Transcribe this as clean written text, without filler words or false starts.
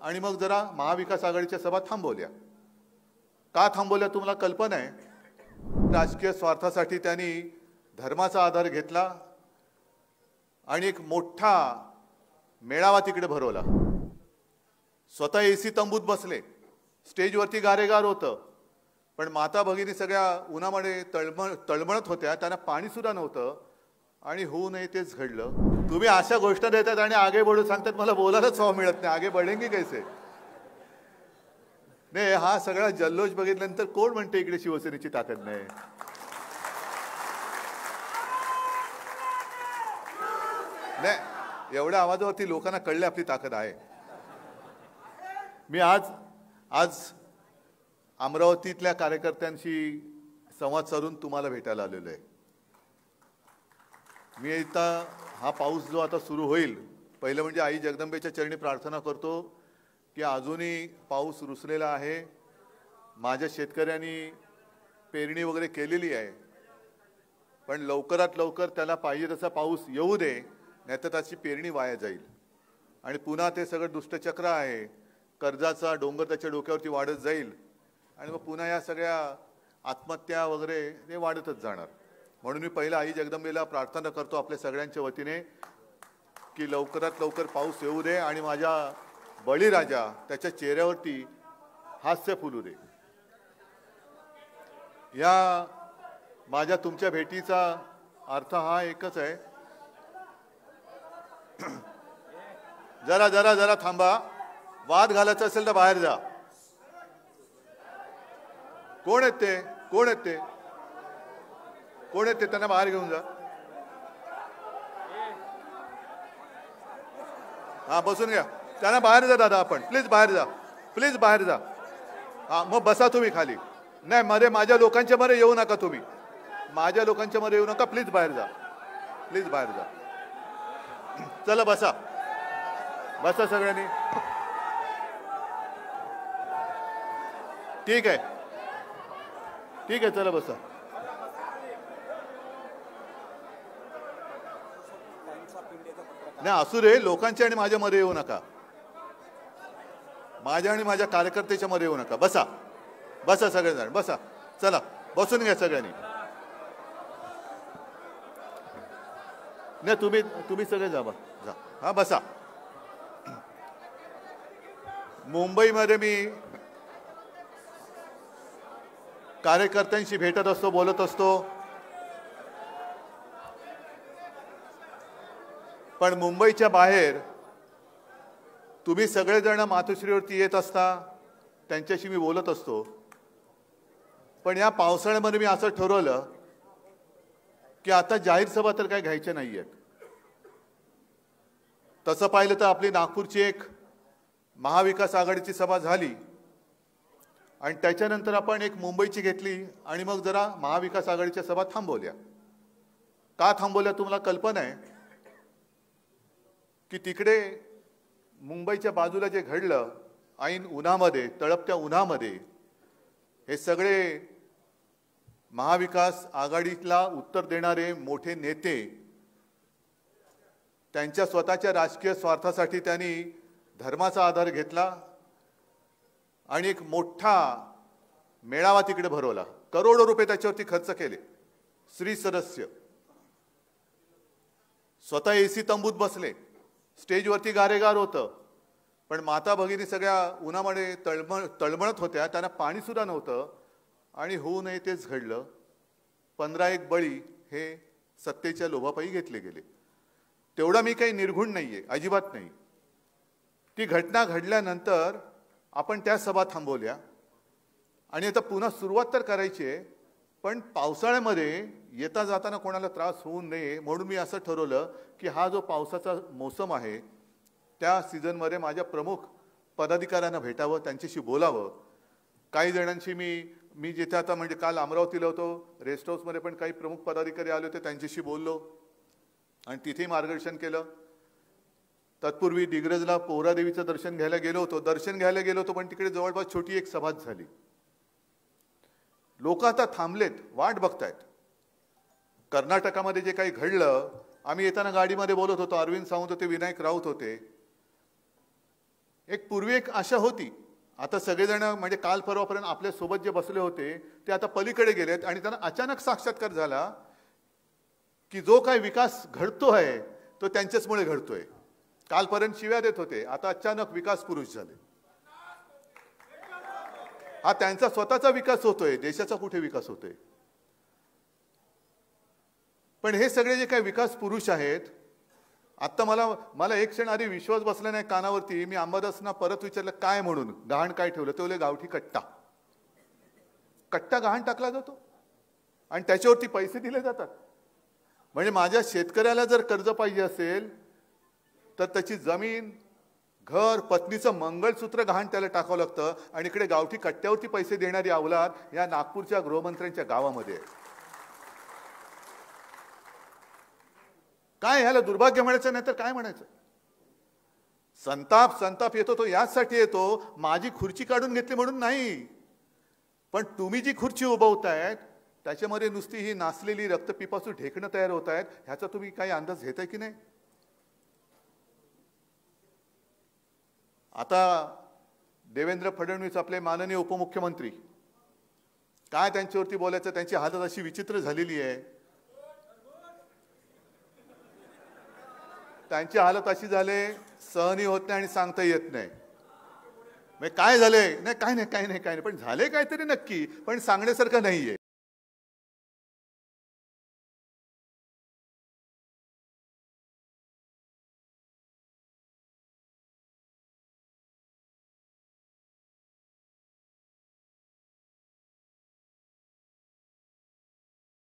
आणि मग जरा महाविकास आघाडीच्या सभा थांबवल्या। का थांबवल्या तुम्हाला कल्पना आहे? राजकीय स्वार्थासाठी त्यांनी धर्माचा आधार घेतला आणि एक मोठा मेळावा तिकडे भरवला। स्वतः एसी तंबूत बसले, स्टेजवरती गारेगार होतं, पण माता भगिनी सगळ्या उन्हामध्ये तळमळत होत्या, त्यांना पाणी सुद्धा नव्हतं आणि होऊ नये तेच घडलं। तुम्ही अशा गोष्टी देतात आणि आगे बढू सांगतात, मला बोलायलाच वाव मिळत नाही, आगे बढेंगे कैसे? नाही, हा सगळा जल्लोष बघितल्यानंतर कोण म्हणते इकडे शिवसेनेची ताकद नाही? नाही, एवढ्या आवाजावरती लोकांना कळले आपली ताकद आहे। मी आज अमरावतीतल्या कार्यकर्त्यांशी संवाद साधून तुम्हाला भेटायला आलेलो आहे। मी आता हा पाऊस जो आता सुरू होईल, पहिलं म्हणजे आई जगदंबेच्या चरणी प्रार्थना करतो की अजूनही पाऊस रुसलेला आहे। माझ्या शेतकऱ्यांनी पेरणी वगैरे केलेली आहे, पण लवकरात लवकर त्याला पाहिजे तसा पाऊस येऊ दे, नाहीतर त्याची पेरणी वाया जाईल आणि पुन्हा ते सगळं दुष्टचक्र आहे, कर्जाचा डोंगर त्याच्या डोक्यावरती वाढत जाईल आणि मग पुन्हा या सगळ्या आत्महत्या वगैरे ते वाढतच जाणार। म्हणून मी पहिला आई जगदंबेला प्रार्थना करतो आपल्या सगळ्यांच्या वतीने की लवकरात लवकर पाऊस येऊ दे आणि माझ्या बळीराजा त्याच्या चेहऱ्यावरती हास्य फुलू दे। या माझ्या तुमच्या भेटीचा अर्थ हा एकच आहे, जरा जरा जरा थांबा, वाद घालायचा असेल तर बाहेर जा। कोण आहेत ते? कोण आहेत ते? कोण आहेत ते? त्यांना बाहेर घेऊन जा। हा, बसून घ्या, त्यांना बाहेर जा दादा, आपण प्लीज बाहेर जा, प्लीज बाहेर जा। हा, मग बसा तुम्ही खाली। नाही, मध्ये माझ्या लोकांच्या मध्ये येऊ नका, तुम्ही माझ्या लोकांच्या मध्ये येऊ नका, प्लीज बाहेर जा, प्लीज बाहेर जा। चला बसा, बसा सगळ्यांनी। ठीक आहे, ठीक आहे, चला बसा। नाही, असू रे, लोकांच्या आणि माझ्या मध्ये येऊ नका, माझ्या आणि माझ्या कार्यकर्त्याच्या मध्ये येऊ नका। बसा, बसा सगळेजण, बसा, चला बसून घ्या सगळ्यांनी। नाही, तुम्ही सगळे जा, जा, हा बसा। मुंबईमध्ये मी कार्यकर्त्यांशी भेटत असतो, बोलत असतो, पण मुंबईच्या बाहेर तुम्ही सगळेजण मातोश्रीवरती येत असता, त्यांच्याशी मी बोलत असतो, पण या पावसाळ्यामध्ये मी असं ठरवलं की आता जाहीर सभा तर काही घ्यायच्या नाहीयेत। तसं पाहिलं तर आपली नागपूरची एक महाविकास आघाडीची सभा झाली आणि त्याच्यानंतर आपण एक मुंबईची घेतली आणि मग जरा महाविकास आघाडीच्या सभा थांबवल्या। का थांबवल्या तुम्हाला कल्पना आहे? की तिकडे मुंबईच्या बाजूला जे घडलं, ऐन उन्हामध्ये, तळपत्या उन्हामध्ये, हे सगळे महाविकास आघाडीला उत्तर देणारे मोठे नेते त्यांच्या स्वतःच्या राजकीय स्वार्थासाठी त्यांनी धर्माचा आधार घेतला आणि एक मोठा मेळावा तिकडे भरवला। करोडो रुपये त्याच्यावरती खर्च केले। श्री सदस्य स्वतः एसी तंबूत बसले, स्टेजवरती गारेगार होतं, पण माता भगिनी सगळ्या उन्हामध्ये तळमळत होत्या, त्यांना पाणी सुद्धा नव्हतं आणि होऊ नये तेच घडलं। 15 बळी हे सत्तेच्या लोभापायी घेतले गेले। तेवढा मी काही निर्घुण नाहीये, अजिबात नाही। ती घटना घडल्यानंतर आपण त्या सभा थांबवल्या आणि आता पुन्हा सुरुवात तर करायची आहे, पण पावसाळ्यामध्ये येता जाताना कोणाला त्रास होऊ नये म्हणून मी असं ठरवलं की हा जो पावसाचा मोसम आहे त्या सीझनमध्ये माझ्या प्रमुख पदाधिकाऱ्यांना भेटावं, त्यांच्याशी बोलावं। काही जणांशी मी जिथे आता म्हणजे काल अमरावतीला होतो, रेस्ट हाऊसमध्ये पण काही प्रमुख पदाधिकारी आले होते, त्यांच्याशी बोललो आणि तिथेही मार्गदर्शन केलं। तत्पूर्वी दिग्रजला पोहरादेवीचं दर्शन घ्यायला गेलो होतो, पण तिकडे जवळपास छोटी एक सभाच झाली। लोक आता थांबलेत, वाट बघतायत। कर्नाटकामध्ये जे काही घडलं, आम्ही येताना गाडीमध्ये बोलत होतो, अरविंद सावंत होते, विनायक राऊत होते, एक पूर्वी एक आशा होती, आता सगळेजण म्हणजे काल परवापर्यंत आपल्या सोबत जे बसले होते ते आता पलीकडे गेलेत आणि त्यांना अचानक साक्षात्कार झाला की जो काही विकास घडतोय तो त्यांच्याचमुळे घडतोय. कालपर्यंत शिव्या देत होते, आता अचानक विकास पुरुष झाले. हा त्यांचा स्वतःचा विकास होतोय, देशाचा कुठे विकास होतोय. पण हे सगळे जे काही विकास पुरुष आहेत, आता मला एक क्षण आधी विश्वास बसला नाही कानावरती. मी अंबादासना परत विचारलं काय म्हणून, गहाण काय ठेवलं. ते बोलले गावठी कट्टा. कट्टा गहाण टाकला जातो आणि त्याच्यावरती पैसे दिले जातात. म्हणजे माझ्या शेतकऱ्याला जर कर्ज पाहिजे असेल तर त्याची जमीन, घर, पत्नीचं मंगळसूत्र गहाण त्याला टाकावं लागतं आणि इकडे गावठी कट्ट्यावरती पैसे देणारी अवलाद या नागपूरच्या गृहमंत्र्यांच्या गावामध्ये. काय ह्याला दुर्भाग्य म्हणायचं नाही तर काय म्हणायचं. संताप येतो तो यासाठी येतो, माझी खुर्ची काढून घेतली म्हणून नाही, पण तुम्ही जी खुर्ची उभवतायत त्याच्यामध्ये नुसती ही नासलेली रक्तपिपासू ढेकणं तयार होत आहेत, ह्याचा तुम्ही काही अंदाज घेताय की नाही. आता देवेंद्र फडणवीस आपले माननीय उपमुख्यमंत्री, काय त्यांच्यावरती बोलायचं, त्यांची हालत अशी विचित्र झालेली आहे. त्यांची हालत अशी झाले, सहनी होत नाही आणि सांगता येत नाही. काय झाले नाही, काय नाही, पण झाले काहीतरी नक्की, पण सांगण्यासारखं नाहीये.